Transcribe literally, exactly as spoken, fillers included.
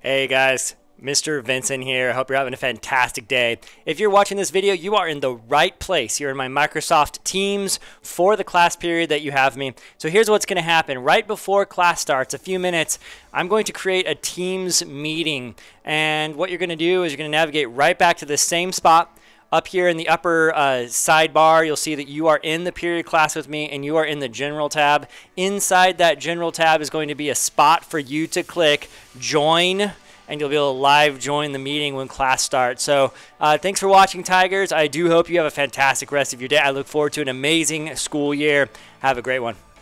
Hey guys, Mister Vincent here. I hope you're having a fantastic day. If you're watching this video, you are in the right place. You're in my Microsoft Teams for the class period that you have me. So here's what's going to happen. Right before class starts, a few minutes, I'm going to create a Teams meeting. And what you're going to do is you're going to navigate right back to the same spot. Up here in the upper uh, sidebar, you'll see that you are in the period class with me and you are in the general tab. Inside that general tab is going to be a spot for you to click join, and you'll be able to live join the meeting when class starts. So uh, thanks for watching, Tigers. I do hope you have a fantastic rest of your day. I look forward to an amazing school year. Have a great one.